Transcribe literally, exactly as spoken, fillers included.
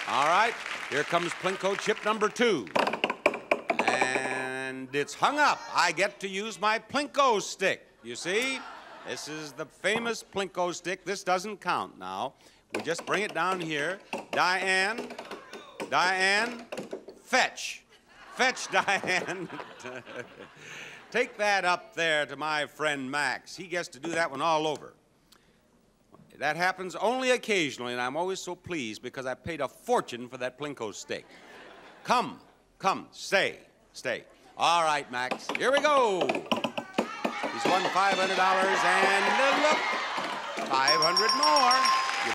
All right, here comes Plinko chip number two. And it's hung up. I get to use my Plinko stick. You see? This is the famous Plinko stick. This doesn't count now. We just bring it down here. Diane, Diane, fetch. Fetch, Diane. Take that up there to my friend Max. He gets to do that one all over. That happens only occasionally, and I'm always so pleased because I paid a fortune for that Plinko stick. Come, come, stay, stay. All right, Max, here we go. He's won five hundred dollars, and uh, look, five hundred more.